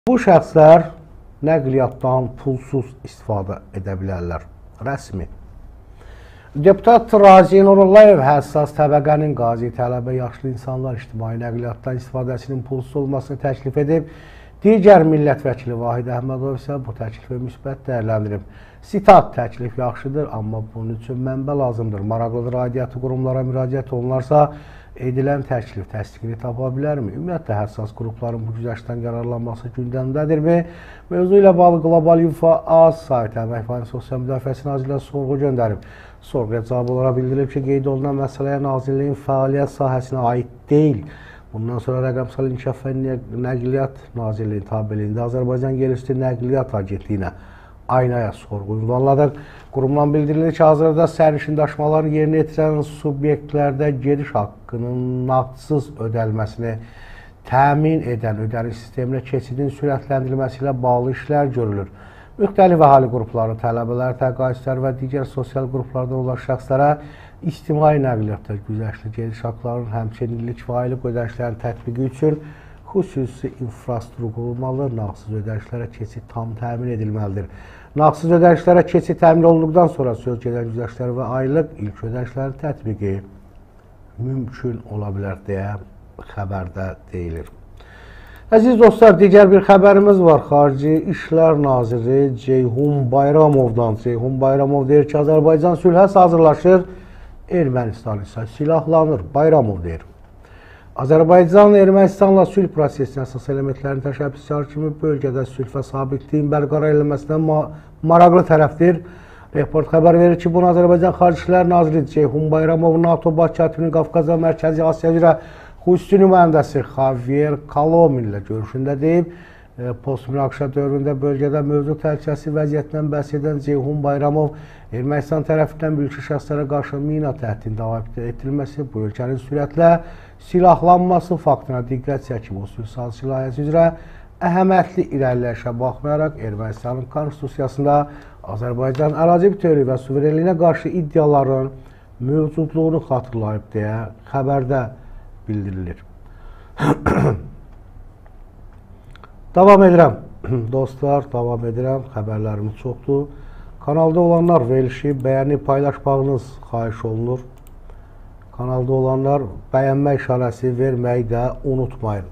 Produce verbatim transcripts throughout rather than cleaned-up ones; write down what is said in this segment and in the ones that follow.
Bu şəxslər nəqliyyatdan pulsuz istifadə edə bilərlər. Rəsmi. Deputat Razi Nurullayev həssas təbəqənin qazi, tələbə, yaşlı insanlar ictimai nəqliyyatdan istifadəsinin pulsuz olmasını təklif edib. Digər millət vəkili Vahid Əhmədov isə bu təklifi müsbət dəyərləndirib. Sitat: təklif yaxşıdır, amma bunun üçün mənbə lazımdır. Maraqlıdır, aidiyyatı qurumlara müraciət olunarsa, edilən təklif təsdiqini tapa bilərmi? Ümumiyyətlə, həssas qrupların bu güzəştdən yararlanması gündəmdədirmi? Mövzu ilə bağlı Qlobal Info Az saytı Əmək və Sosial Müdafiəsi Nazirliyə sorğu göndərib. Sorğuya cavab olaraq bildirilib ki, qeyd olunan məsələyə Nazirliyin fəaliyyət sahəsinə aid deyil. Bundan sonra Rəqəmsal İnkişaf və Nəqliyyat Nazirliyi tabeliyində Azərbaycan Yerüstü Nəqliyyat Agentliyinə aynaya sorğu ünvanladıq. Qurumdan bildirilir ki, hazırda sərnişin daşımaları yerinə yetirən subyektlərdə gediş haqqının nağdsız ödəlməsini təmin edən ödəniş sisteminə keçidin sürətləndirilməsi ilə bağlı işlər görülür. Müxtəlif əhali qrupları, tələbələr, təqaüdçülər və digər sosial qruplardan olan şəxslərə ictimai nəqliyyatda güzəştli gediş haqqlarının həmçinin illik və aylıq ödənişlərin tətbiqi üçün xüsusi infrastruktur olmalı, nağdsız ödənişlərə keçid tam təmin edilməlidir. Nağdsız ödənişlərə keçid təmin olunduqdan sonra söz gedən güzəştlər və aylıq ilk ödənişlərin tətbiqi mümkün ola bilər deyə xəbərdə deyilir. Əziz dostlar, digər bir xəbərimiz var. Xarici İşlər Naziri Ceyhun Bayramovdan. Ceyhun Bayramov deyir ki, Azərbaycan sülhə hazırlaşır, Ermənistan isə silahlanır. Bayramov deyir. Azərbaycan Ermənistanla sülh prosesinə əsas elementlərin təşəbbüskarı kimi bölgədə sülh və sabitliyin bərqərar edilməsinə ma maraqlı tərəfdir. Report xəbər verir ki, bunu Azərbaycan Xarici İşlər Naziri Ceyhun Bayramov NATO Bakı Atının Qafqaz və Mərkəzi Asiya üzrə xüsusi nümayəndəsi Xavier Kalomin ilə görüşündə deyib. Post-münaqişə dövründə bölgədə mövcud təhlükəsizlik vəziyyətindən bəhs edən Ceyhun Bayramov Ermənistan tərəfindən mülki şəxslərə qarşı mina təhdidinin davam etdirilməsi, bu ölkənin sürətlə silahlanması faktına diqqət çəkib. O sülh sazişi layihəsi üzrə əhəmiyyətli irəliləyişə baxmayaraq Ermənistanın konstitusiyasında Azərbaycan ərazi bütövlüyü və suverenliyinə qarşı iddiaların mövcudluğunu xatırlayıb deyə xəbərdə bildirilir. Davam edirəm. Dostlar, davam edirəm. Xəbərlərimiz çoxdur. Kanalda olanlar verilişi bəyənib paylaşmağınız xahiş olunur. Kanalda olanlar bəyənmə işarəsi verməyi də unutmayın.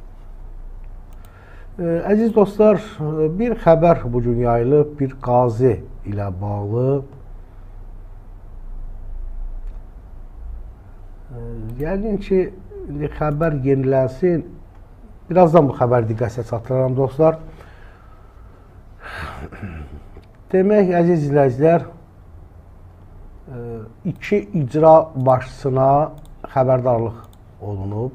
Əziz dostlar, bir xəbər bugün yayılıb, bir qazi ilə bağlı. Yəqin ki, xəbər yenilənsin. Birazdan bu xəbər diqqətə çatdıraram dostlar. Demək, əziz izləyicilər, iki icra başçısına xəbərdarlıq olunub.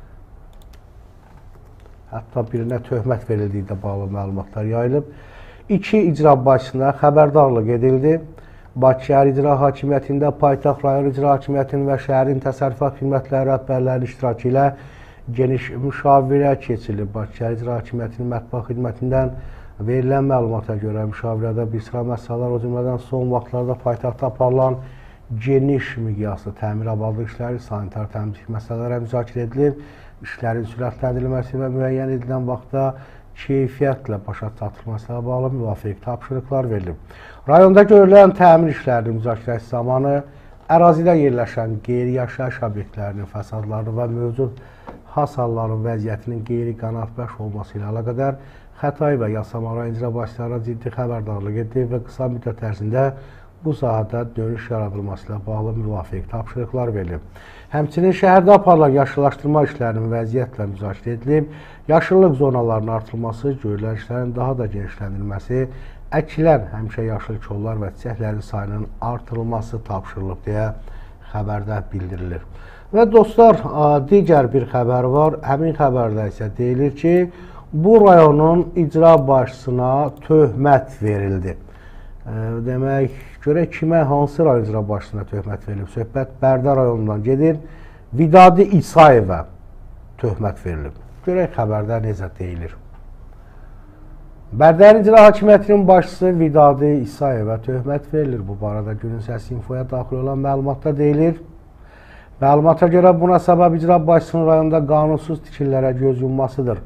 Hətta birinə töhmət verildiyi də bağlı məlumatlar yayılıb. İki icra başçısına xəbərdarlıq edildi. Bakı Şəhər İcra Hakimiyyətində Paytaxt Rayon İcra Hakimiyyətinin və şəhərin təsərrüfat xidmətləri rəhbərlərinin iştirakı ilə geniş müşavirə keçirilib. Bakı Şəhər İcra Hakimiyyətinin mətbuat xidmətindən verilən məlumata görə müşavirədə bir sıra məsələlər, o cümlədən son vaxtlarda paytaxtda aparılan geniş miqyaslı təmir abadlıq işləri, sanitar təmizlik məsələlərə müzakirə edilib. İşlərin sürətləndirilməsi və müəyyən edilən vaxtda keyfiyyətlə başa çatdırılmasına bağlı müvafiq tapşırıqlar verilib. Rayonda görülən təmir işlərinin müzakirəsi zamanı ərazidə yerləşən qeyri-yaşayış obyektlərinin fəsadlarının və mövcud hasarların vəziyyətinin qeyri-qənaətbəxş olması ilə əlaqədar Xətai və Yasamal rayon icra başçılarına ciddi xəbərdarlıq edib və qısa müddət ərzində bu sahədə dönüş yaradılması ilə bağlı müvafiq tapşırıqlar verilib. Həmçinin şəhərdə aparılan yaşıllaşdırma işlərinin vəziyyətlə müzakirə edilib, yaşıllıq zonalarının artırılması, görülən işlərin daha da genişləndirilməsi, əkilən həmişə yaşıl kollar və çiçəklərin sayının artırılması tapşırılıb deyə xəbərdə bildirilir. Və dostlar, digər bir xəbər var. Həmin xəbərdə isə deyilir ki, bu rayonun icra başçısına töhmət verildi. Demək, görək kimə, hansı rayon icra başçısına töhmət verilib? Söhbət Bərdə rayonundan gedir. Vidadi İsayevə töhmət verilib. Görək xəbərdə necə deyilir. Bərdə İcra Hakimiyyətinin başçısı Vidadi İsayevə töhmət verilir. Bu barədə Günün Səsi infoya daxil olan məlumatda deyilir. Məlumata görə buna səbəb icra başçısının rayonda qanunsuz tikililərə göz yummasıdır.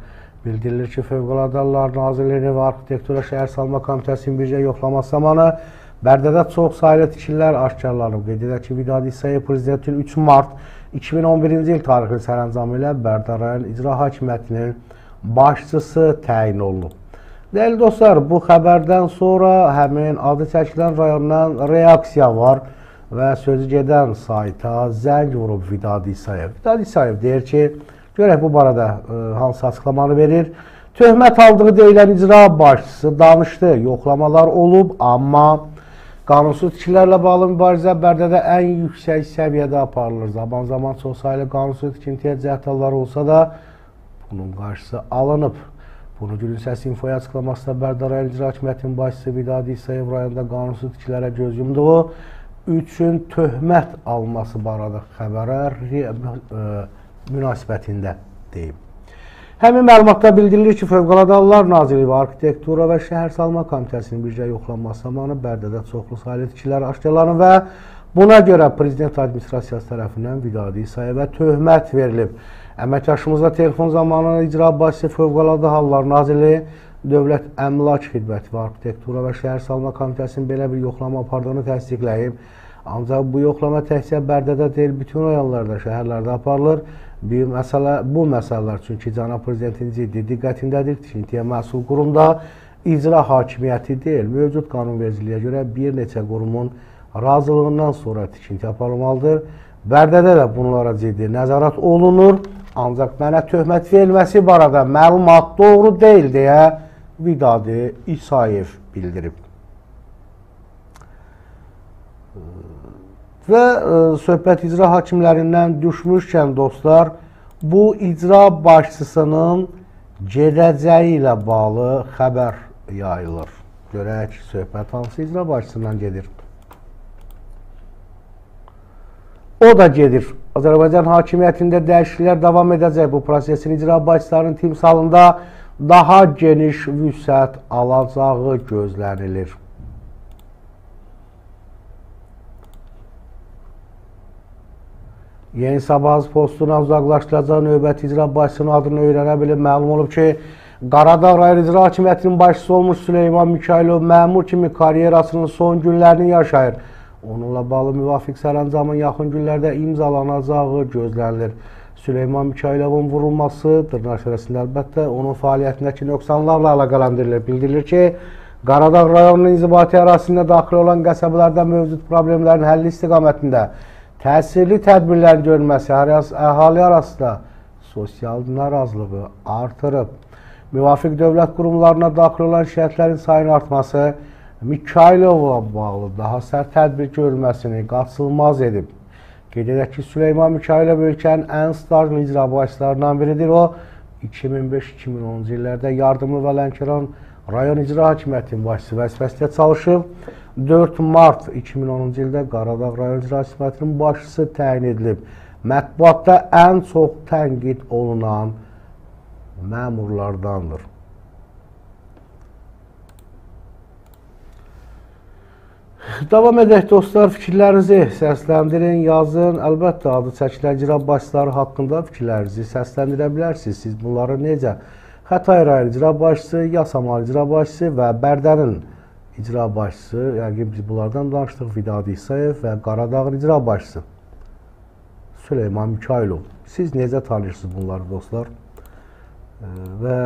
Bildirilir ki, Fövqəladə Hallar Nazirliyi və Arxitektura Şəhər Salma Komitəsinin birgə yoxlaması zamanı Bərdədə çox saylı tikililər aşkarlanıb. Qeyd edək ki, Vidadi İsayev Prezidentin üç mart iki min on birinci il tarixli sərəncamı ilə Bərdə rayon İcra Hakimiyyətinin başçısı təyin olunub. Dəyərli dostlar, bu xəbərdən sonra həmin adı çəkilən rayondan reaksiya var və sözü gedən sayta zəng vurub Vidadi İsayev. Vidadi İsayev deyir ki, görək bu barədə e, hansı açıqlamanı verir. Töhmət aldığı deyilən icra başçısı danışdı. Yoxlamalar olub, amma qanunsuz tikintilərlə bağlı mübarizə Bərdədə ən yüksək səviyyədə aparılır. Zaman zaman çox saylı qanunsuz tikintiyə cəhd halları olsa da bunun qarşısı alınıb. Bunu Günün Səsi İnfoya açıqlamasında Bərdə rayon İcra Hakimiyyətinin başçısı Vidadi İsayev rayonda qanunsuz tikintilərə göz yumduğu üçün töhmət alması barədə xəbərə e, münasibətində deyib. Həmin məlumatda bildirilir ki, Fövqəladə Hallar Nazirliyi və Arxitektura və Şəhər Salma Komitəsinin birgə yoxlanması zamanı Bərdədə çoxlu saylı tikililər aşkarlanıb və buna görə Prezident Administrasiyası tərəfindən Vidadi İsayevə töhmət verilib. Əməkdaşımızla telefon zamanı icra başçısı Fövqəladə Hallar Nazirliyi Dövlət Əmlak Xidməti və Arxitektura və Şəhər Salma Komitəsinin belə bir yoxlama apardığını təsdiqləyib. Ancaq bu yoxlama təkcə Bərdədə deyil, bütün rayonlarda, şəhərlərdə aparılır. Bir məsələ, bu məsələlər çünki Cənab Prezidentin ciddi diqqətindədir. Tikintiyə məsul qurumda icra hakimiyyəti deyil, mövcud qanunvericiliyə görə bir neçə qurumun razılığından sonra tikinti aparılmalıdır. Bərdədə də bunlara ciddi nəzarət olunur. Ancaq mənə töhmət verilməsi barədə məlumat doğru deyil deyə Vidadi İsayev bildirib. Və e, söhbət icra hakimlərindən düşmüşkən dostlar, bu icra başçısının gedəcəyi ilə bağlı xəbər yayılır. Görək, söhbət hansı icra başçısından gedir? O da gedir. Azərbaycan hakimiyyətində dəyişikliklər davam edəcək. Bu prosesin icra başçılarının timsalında daha geniş vüsət alacağı gözlənilir. Yeni Sabahız postundan uzaqlaşdıracaq növbəti icra başçısının adını öyrənə bilib. Məlum olub ki, Qaradağ rayon icra hakimiyyətinin başçısı olmuş Süleyman Mikailov məmur kimi karyerasının son günlərini yaşayır. Onunla bağlı müvafiq sərəncamın yaxın günlərdə imzalanacağı gözlənilir. Süleyman Mikailovun vurulması dırnaqarasında əlbəttə onun fəaliyyətindəki nöqsanlarla əlaqələndirilir. Bildirilir ki, Qaradağ rayonunun inzibati ərazisində daxil olan qəsəbələrdə mövcud problemlərin həlli istiqamətində təsirli tədbirlərin görülməsi əhali arasında sosial narazılığı artırıb. Müvafiq dövlət qurumlarına daxil olan şikayətlərin sayının artması Mikailovla bağlı daha sərt tədbir görülməsini qaçılmaz edib. Qeyd edək ki, Süleyman Mikailov ölkənin ən stajlı icra başçılarından biridir. O, iki min beş iki min onuncu illərdə yardımlı və Lənkəran rayon icra hakimiyyətinin başçısı vəzifəsində çalışıb. dörd mart iki min onuncu ildə Qaradağ rayon icra hakimiyyətinin başçısı təyin edilib. Mətbuatda ən çox tənqid olunan məmurlardandır. Davam edək dostlar, fikirlərinizi səsləndirin, yazın. Əlbəttə, adı çəkilən icra başçıları haqqında fikirlərinizi səsləndirə bilərsiniz. Siz bunları necə? Xətai rayon icra başçısı, Yasamal icra başçısı və Bərdənin icra başçısı, yəni biz bunlardan danışdıq, Vidadi İsayev və Qaradağın icra başçısı Süleyman Mikailov. Siz necə tanıyırsınız bunları dostlar? Və